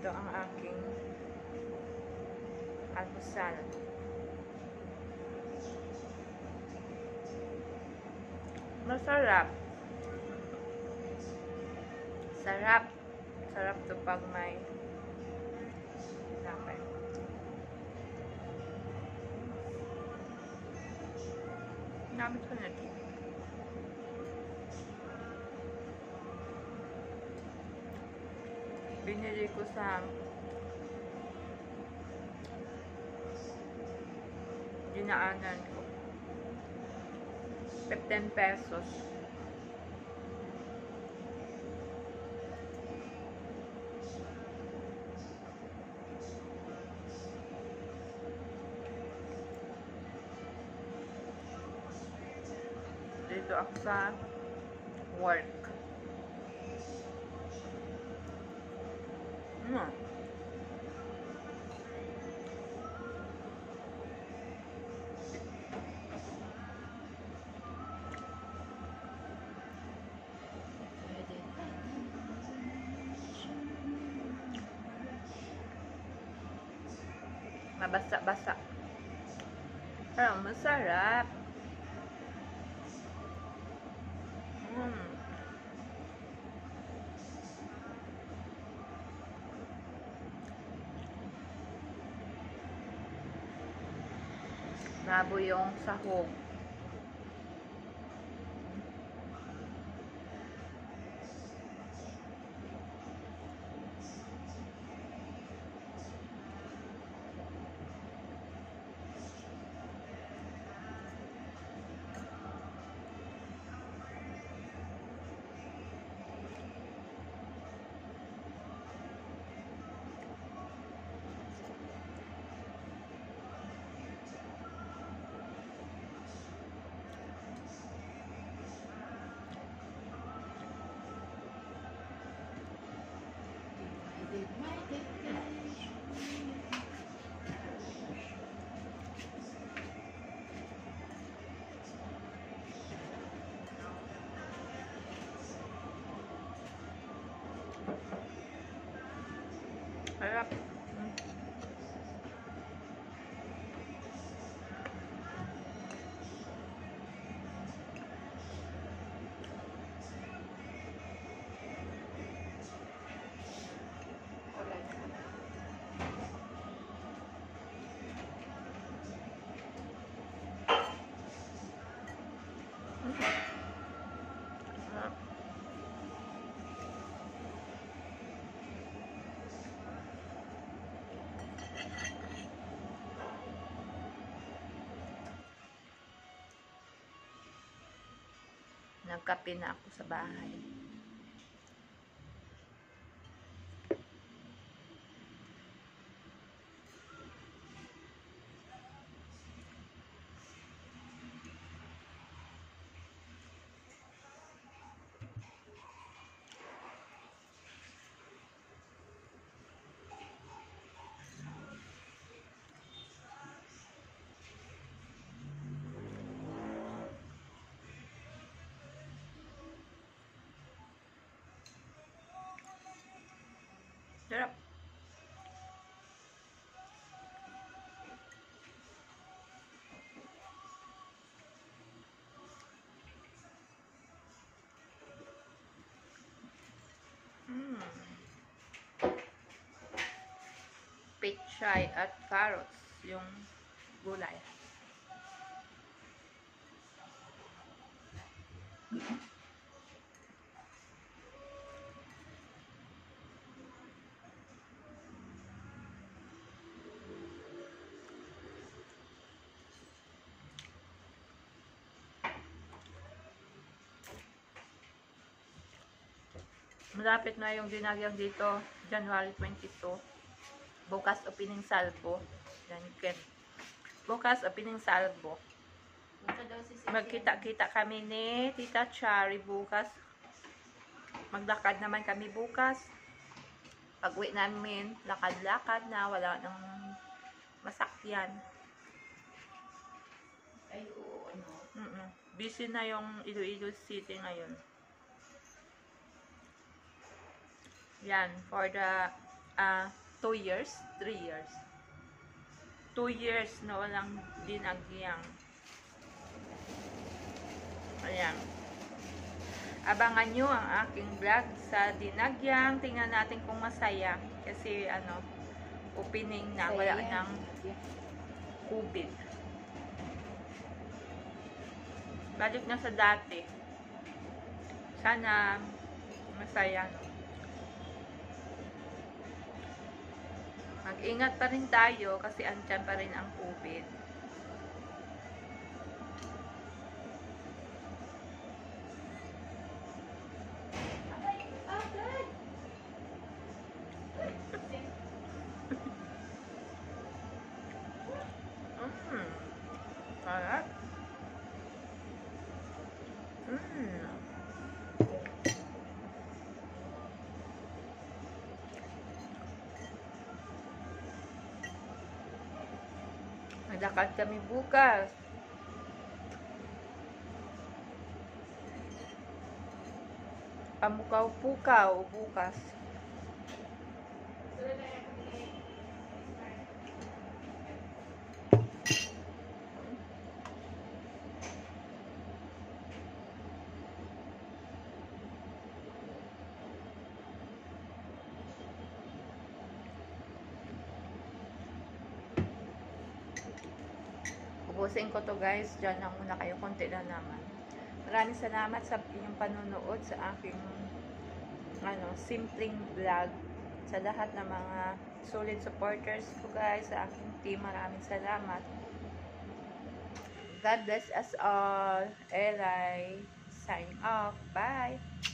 Ito ang aking almusal. Masarap. Sarap. Sarap to pag may tinapay. Gamit ko na ito. Binili ko sa dinaanan ko. 15 pesos. Dito ako sa work. Mabasa-basa. Pero masarap. Bravo yung sahog. Harap. Nagkape na ako sa bahay. Sarap. Pechay at carrots yung gulay. Malapit na yung dinagyang dito, January 22. Bukas opening salvo. Yan, Ken. Bukas opening salvo. Magkita-kita kami ni Tita Chari bukas. Maglakad naman kami bukas. Pag-uwi namin, lakad-lakad na, wala nang masakyan. Ay, oo, ano. Busy na yung Iloilo City ngayon. Yan, for the 2 years, 3 years. 2 years na walang dinagyang. Ayan. Abangan nyo ang aking vlog sa dinagyang. Tingnan natin kung masaya. Kasi opening na. Wala ng COVID. Balik na sa dati. Sana masaya. Mag-ingat pa rin tayo kasi andyan pa rin ang COVID. Sarap. Maglakad kami bukas. Pamukaw-pukaw bukas. Ubusin ko to guys. Diyan lang muna kayo. Konti na naman. Maraming salamat sa inyong panonood sa aking simpleng vlog. Sa lahat ng mga solid supporters ko guys. Sa aking team. Maraming salamat. God bless us all. Eli signing off. Bye!